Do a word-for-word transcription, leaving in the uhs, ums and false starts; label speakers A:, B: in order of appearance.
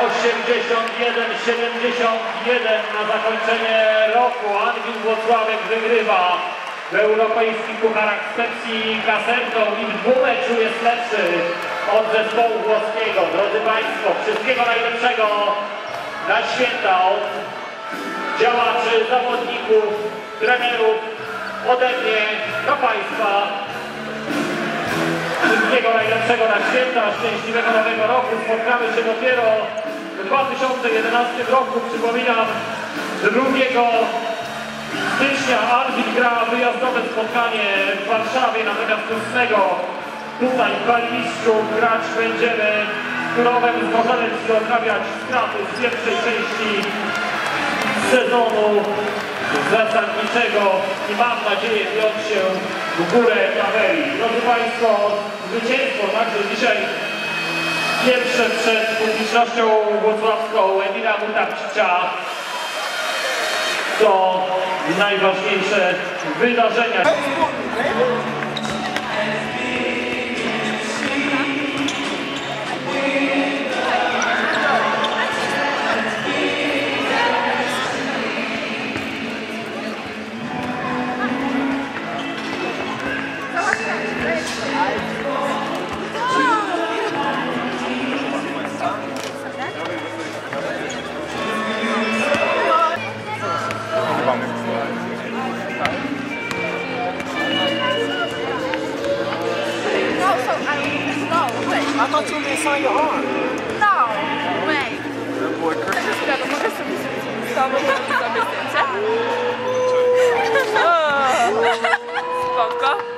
A: osiemdziesiąt jeden siedemdziesiąt jeden na zakończenie roku. Anwil Włocławek wygrywa w europejskich pucharach z Pepsi Casertą i w dwumeczu jest lepszy od zespołu włoskiego. Drodzy Państwo, wszystkiego najlepszego na święta od działaczy, zawodników, trenerów, ode mnie do Państwa. Wszystkiego najlepszego na święta, szczęśliwego nowego roku. Spotkamy się dopiero w dwa tysiące jedenastym roku. Przypominam, drugiego stycznia Anwil gra wyjazdowe spotkanie w Warszawie, natomiast ósmego tutaj w Kaliszczu grać będziemy z Turowem z Gorzelec i odnawiać straty z pierwszej części sezonu zasadniczego i mam nadzieję wziąć się w górę tabeli. Drodzy Państwo, zwycięstwo także dzisiaj pierwsze przed publicznością włocławską Emila Mutapcicia to najważniejsze wydarzenia.
B: I thought you were going to sign your arm.
C: No, wait.
B: That boy Chris.
C: Czekaj, mogę sobie z tobą zrobić zdjęcie? Spoko.